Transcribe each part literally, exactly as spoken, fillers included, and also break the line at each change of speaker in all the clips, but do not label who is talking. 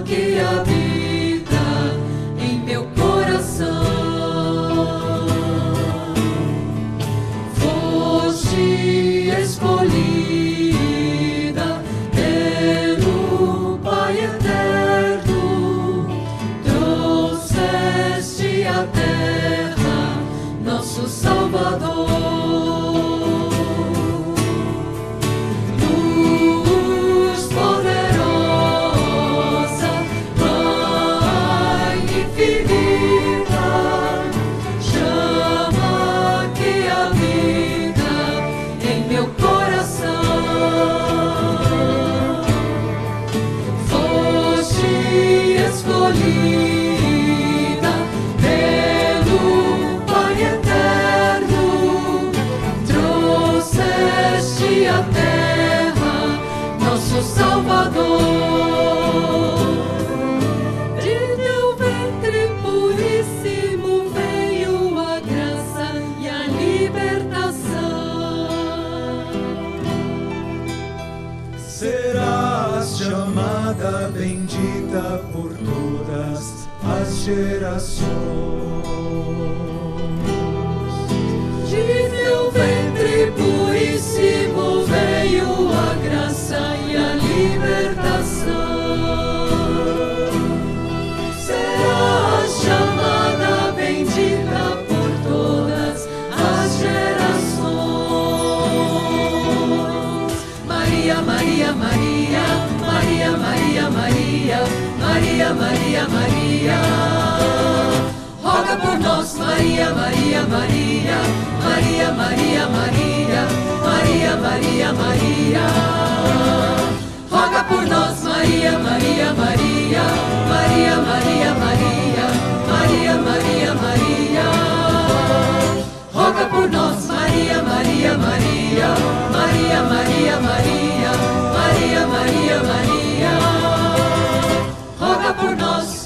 que habita em meu coração. Foste escolhida pelo Pai eterno, trouxeste à terra nosso Salvador. Escolhida pelo Pai eterno, trouxeste à terra nosso Salvador. De teu ventre puríssimo veio a graça e a libertação.
Serás chamada bendita por todas as gerações.
De teu ventre puríssimo veio a graça e a libertação. Serás chamada bendita por todas as gerações. Maria, Maria, Maria, Maria, Maria, Maria, Maria, Maria, Maria, roga por nós, Maria, Maria, Maria, Maria, Maria, Maria, Maria, Maria, Maria, roga por nós, Maria, Maria, Maria, Maria, Maria, Maria, Maria, Maria, Maria, roga por nós, Maria, Maria, Maria, Maria, Maria, Maria, Maria, Maria, Maria, roga por nós.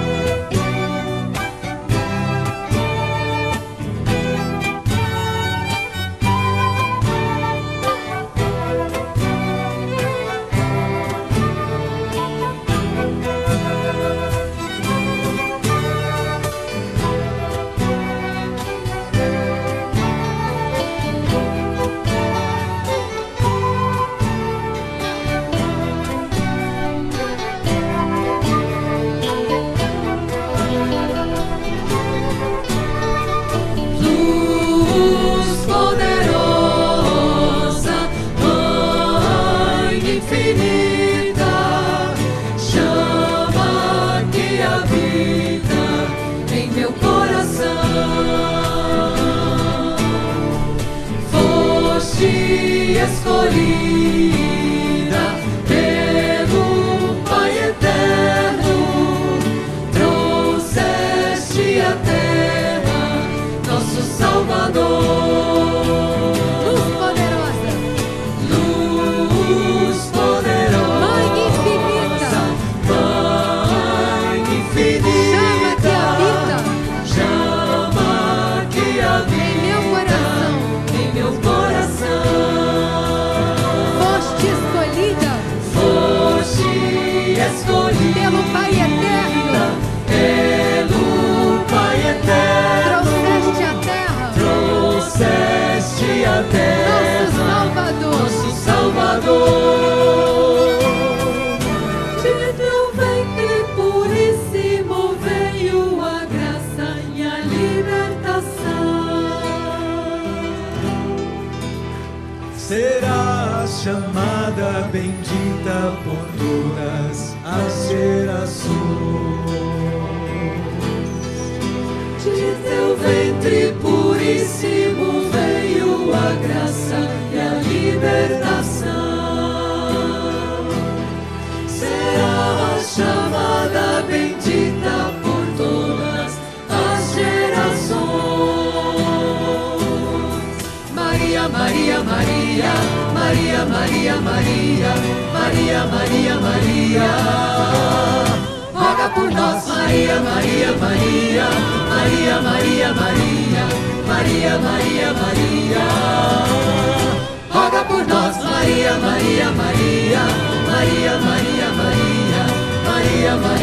Escolhida pelo Pai eterno, trouxeste à terra nosso Salvador.
Luz poderosa,
luz poderosa,
Mãe infinita,
Mãe infinita,
chama que habita,
chama que habita
em meu coração,
em meu coração. Escolhida
pelo Pai eterno,
pelo Pai eterno,
trouxeste à terra,
trouxeste à terra
nosso Salvador,
nosso Salvador. De teu ventre puríssimo veio a graça e a libertação.
Serás chamada bendita por todas as gerações.
De teu ventre puríssimo veio a graça e a libertação. Serás chamada bendita por todas as gerações. Maria, Maria, Maria, Maria, Maria, Maria, Maria, Maria, Maria, roga por nós, Maria, Maria, Maria, Maria, Maria, Maria, Maria, Maria, Maria, roga por nós, Maria, Maria, Maria, Maria, Maria, Maria, Maria, Maria.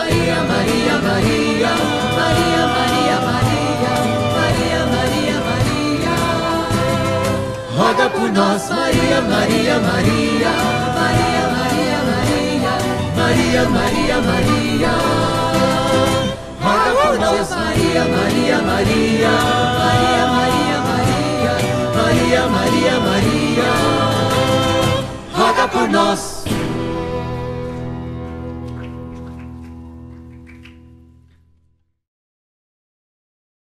Maria, Maria, Maria, Maria, Maria, Maria, Maria, Maria, Maria. Roga por nós, Maria, Maria, Maria, Maria, Maria, Maria, Maria, Maria, Maria. Roga por nós, Maria, Maria, Maria, Maria, Maria, Maria, Maria, Maria, Maria. Roga por nós.